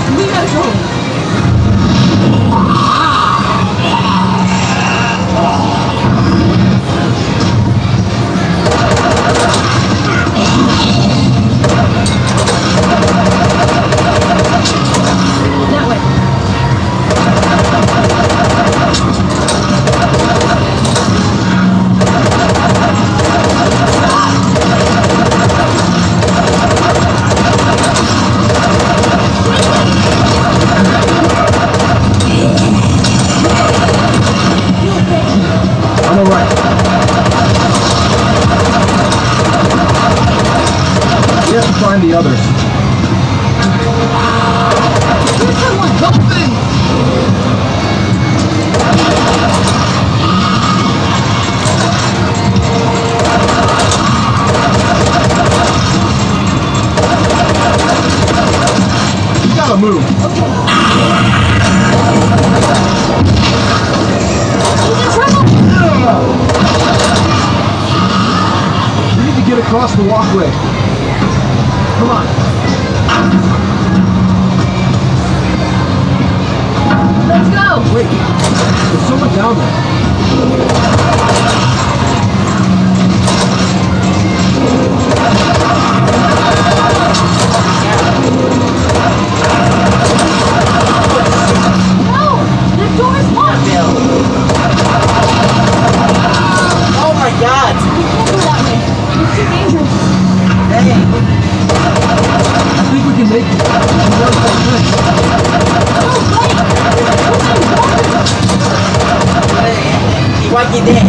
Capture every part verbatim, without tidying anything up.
We gotta go. That way. I'm alright. We have to find the others. Here's someone. Help me! You gotta move. He's in trouble. We need to get across the walkway. Come on. Let's go. Wait. There's someone down there. No, the door is locked. Oh my god! We can't go that way. It's too dangerous. Hey! I think we can make it. There's one more thing. Oh, wait. Hey! Igual que de.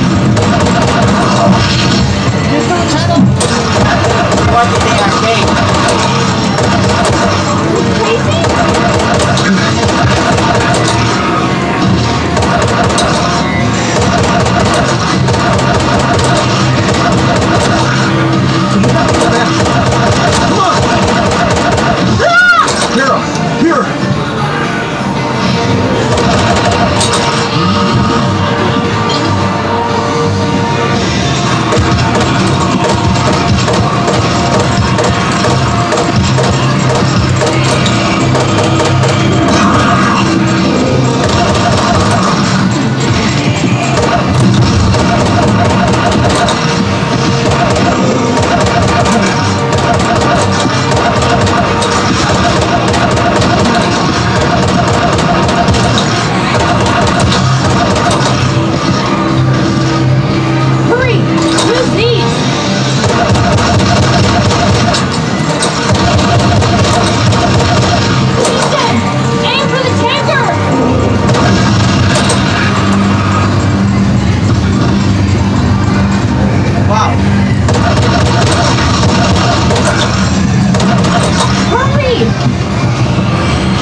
There's no tunnel. Igual que de arcade. Crazy? Come on! Here, here! Hurry! Use these! Ethan! Aim for the tanker! Wow! Hurry!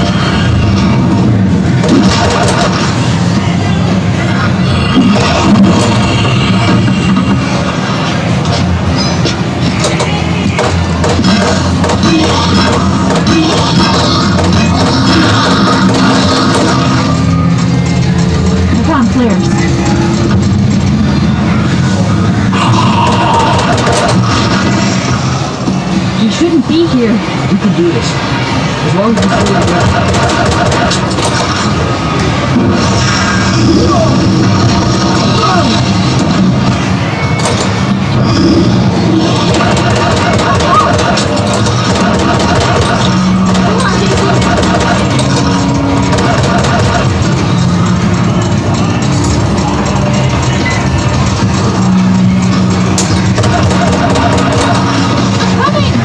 I found flares. We shouldn't be here. We can do this. As long as we stay together. Come on, Jason. Coming!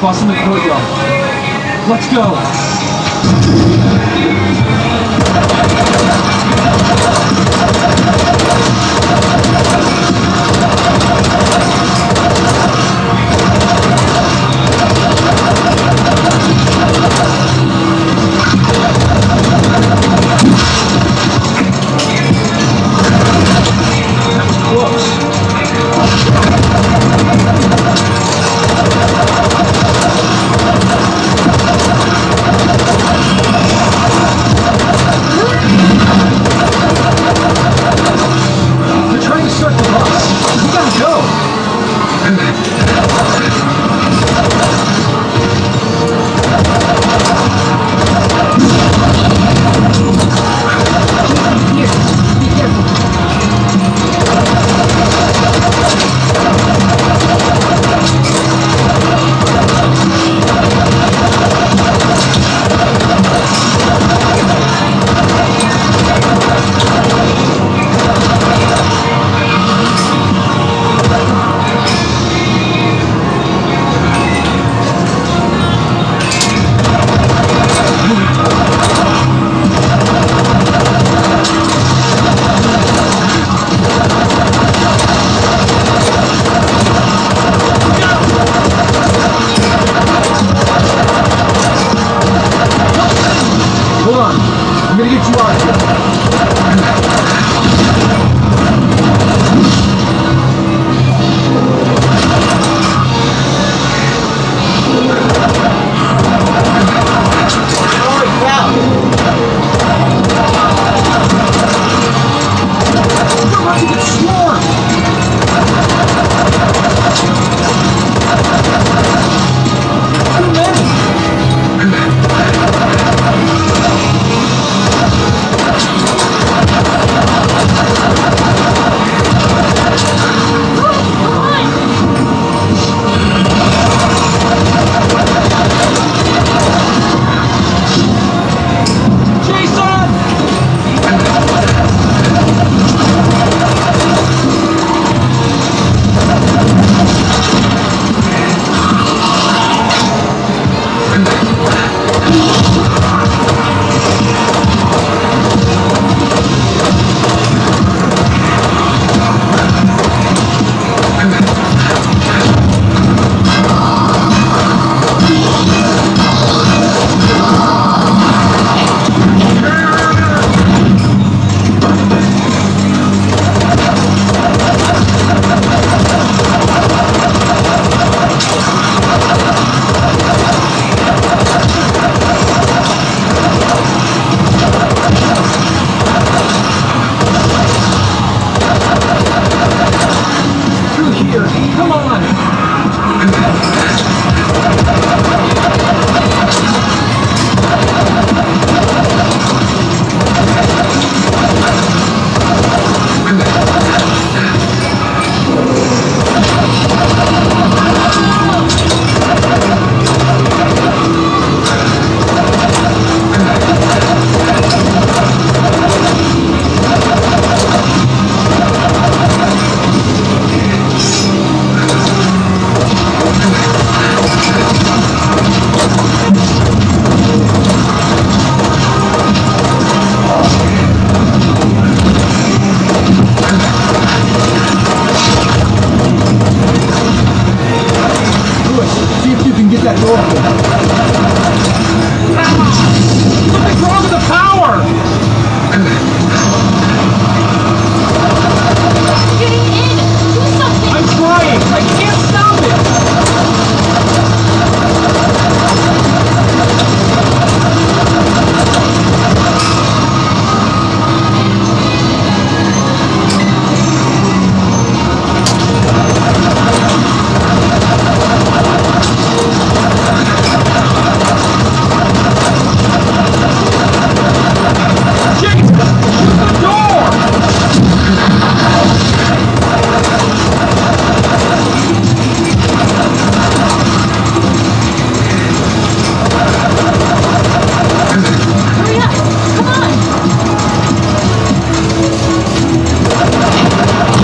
bus in the courtyard. Let's go.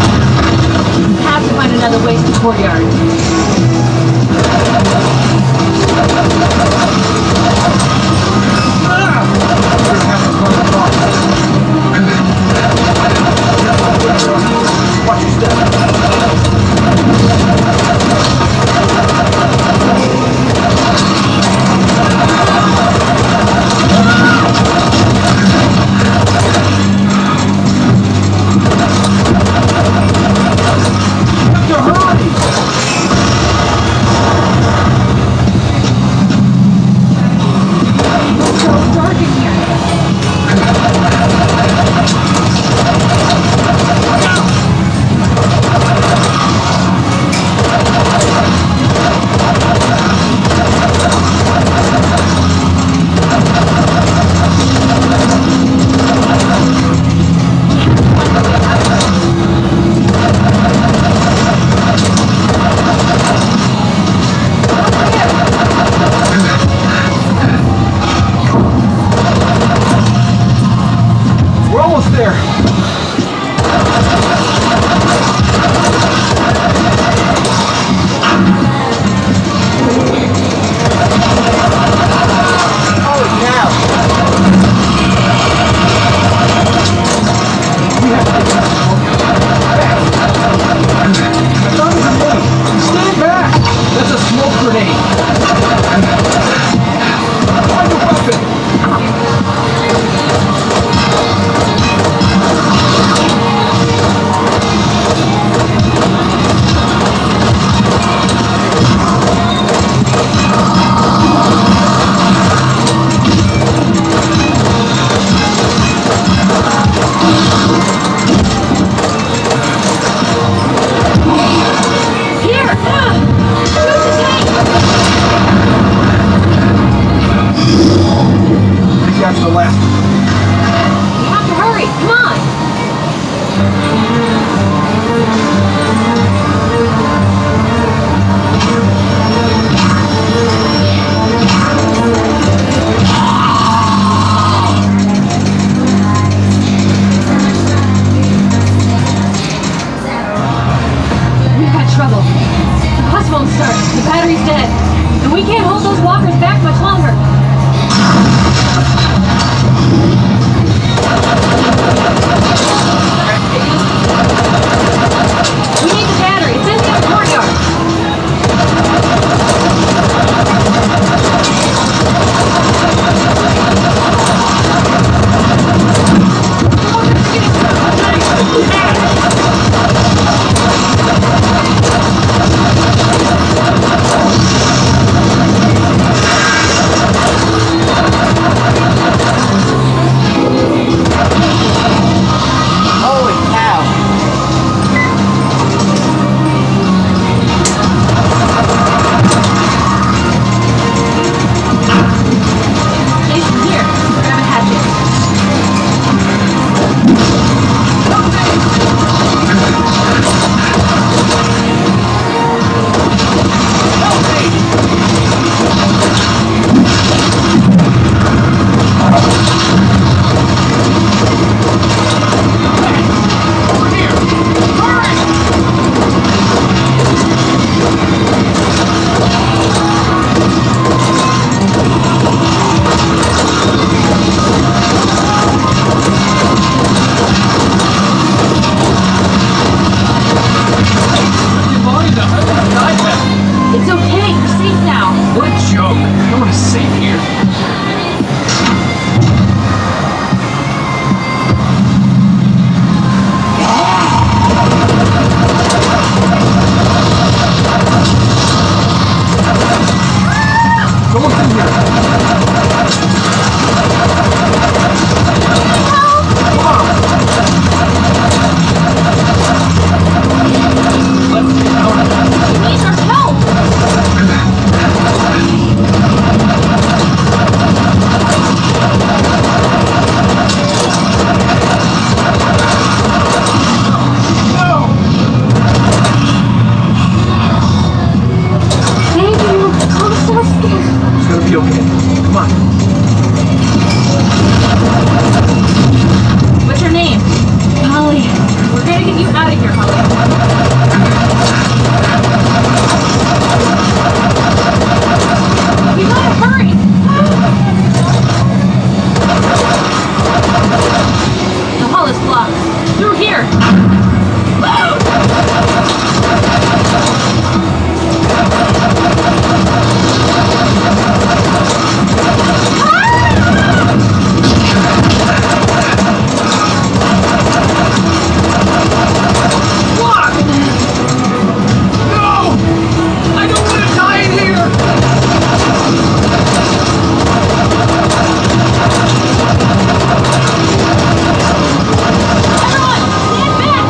courtyard. almost there. Holy cow! We have to get back. I found a grenade. Stand back! That's a smoke grenade. Find a weapon. Here! Ah! Shoot the tank! I think that's the last. We have to hurry! Come on! We've had trouble. The bus won't start. The battery's dead. And we can't hold those walkers back much longer. We need the battery. It's in the other courtyard. Holy cow! Jason, here. Grab a hatchet. Over here. Hurry! Your body doesn't die now. It's okay. You're safe now. What a joke. No one is safe here. Someone's in here. Come on. Let's get out. He needs our help. No! Thank you. I'm so scared. It's gonna be okay. Come on. What's your name? Holly. We're gonna get you out of here, Holly. We gotta hurry. The hall is blocked. Through here. What? No! I don't want to die in here! Everyone, stand back.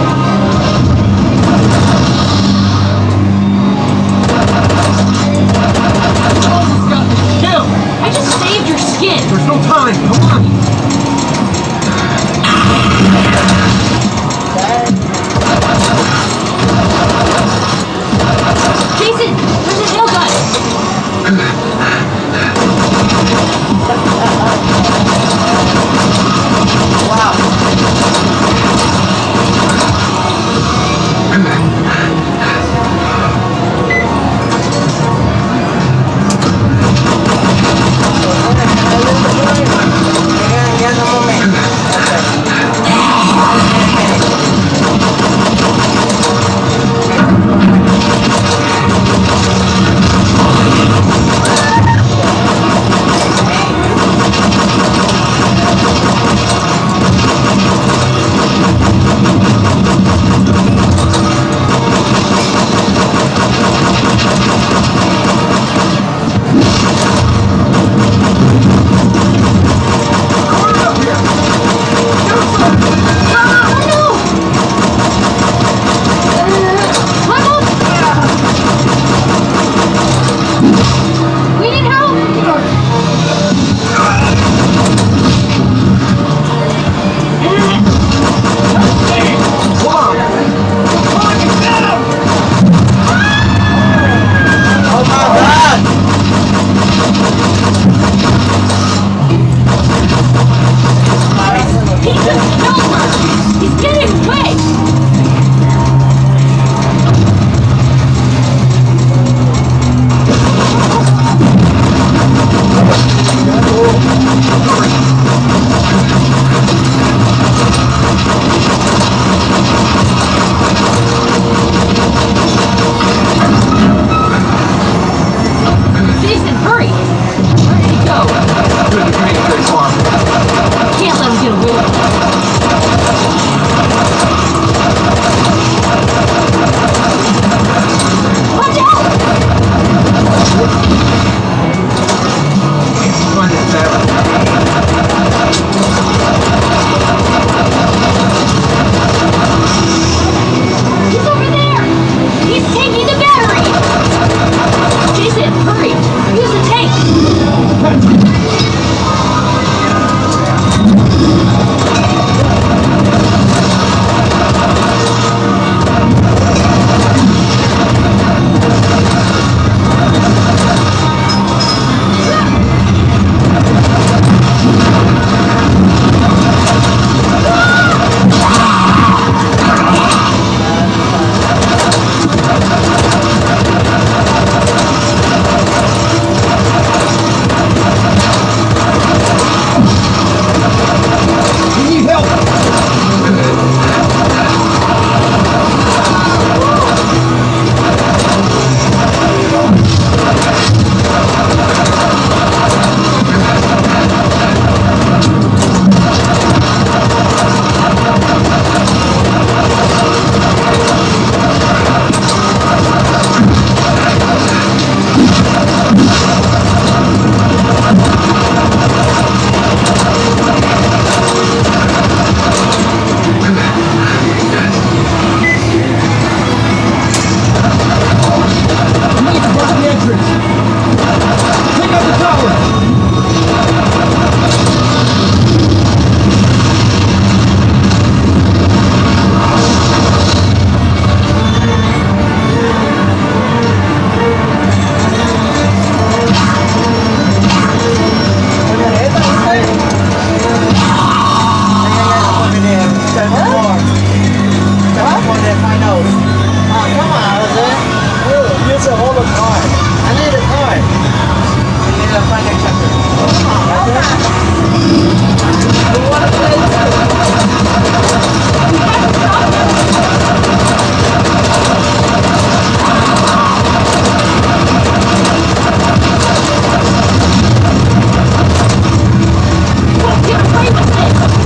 Search more. Search more than my nose. Oh, come on, Jose. Use a whole card. I need a card. I need a find a chapter. Come on, Jose. You want to play Get away with this!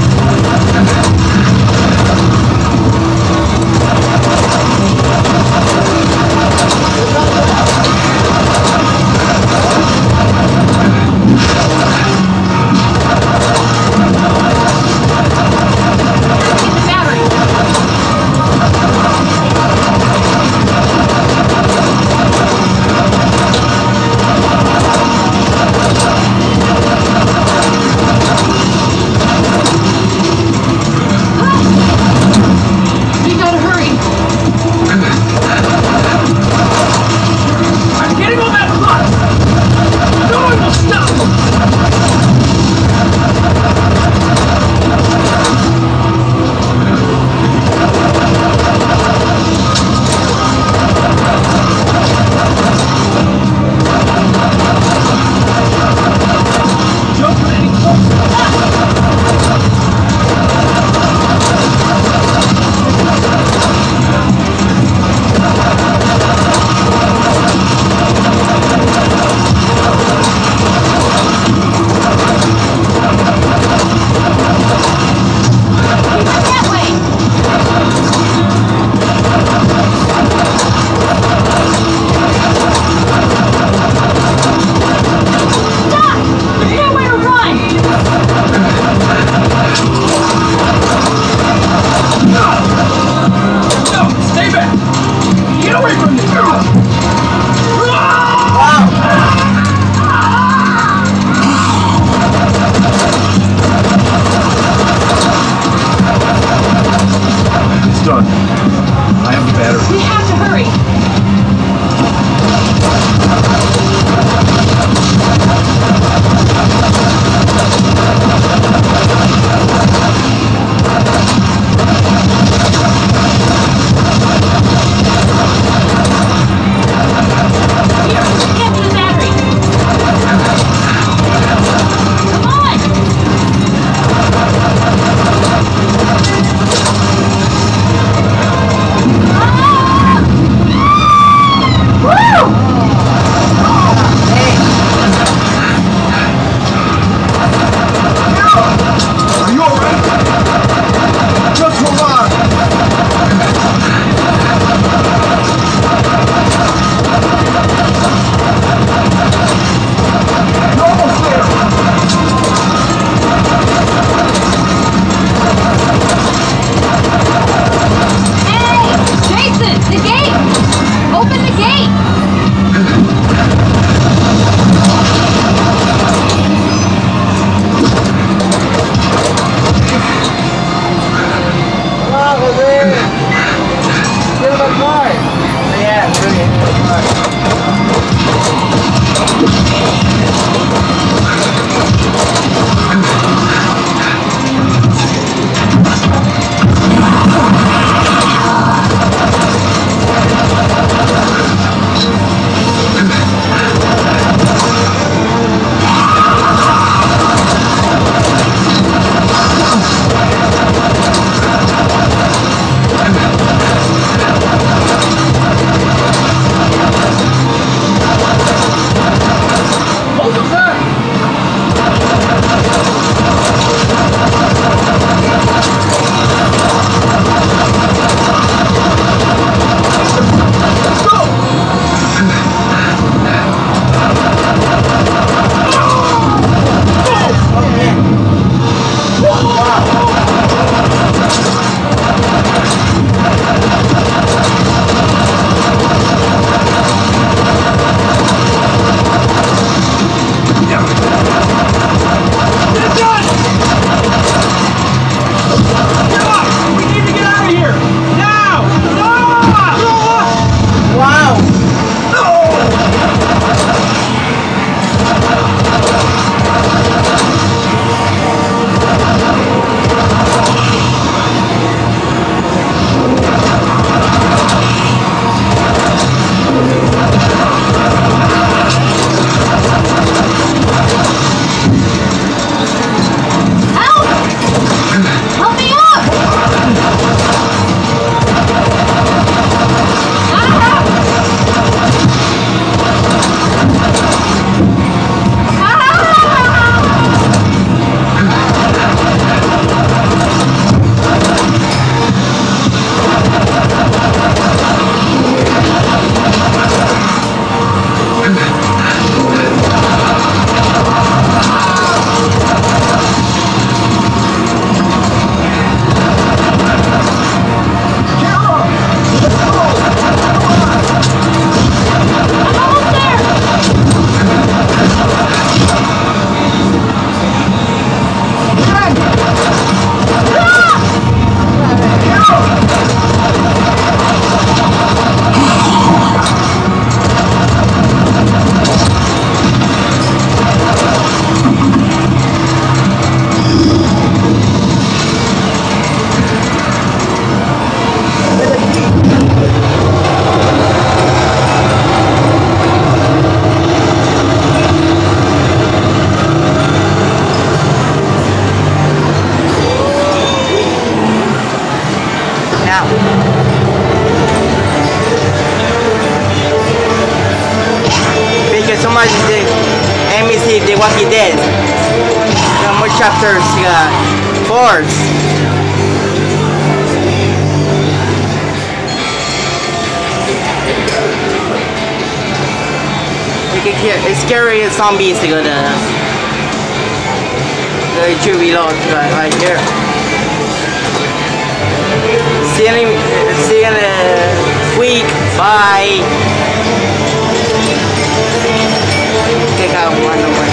now. Because so much the M E C The Walking Dead. There are more chapters, uh, fours. You can hear it's scary zombies to go to the two reload right, right here. See you in, see you in a week. Bye. Take out one over.